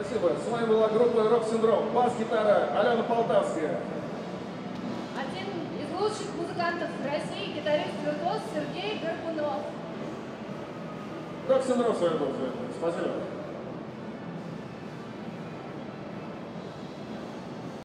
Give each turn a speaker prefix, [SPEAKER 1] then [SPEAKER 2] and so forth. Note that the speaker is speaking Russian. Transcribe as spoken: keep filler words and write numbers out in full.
[SPEAKER 1] Спасибо. С вами была группа «Рок-синдром». Бас-гитара Алена Полтавская.
[SPEAKER 2] Один из лучших музыкантов России, гитарист-виртуоз Сергей Горбунов.
[SPEAKER 1] «Рок-синдром» с вами был. Спасибо.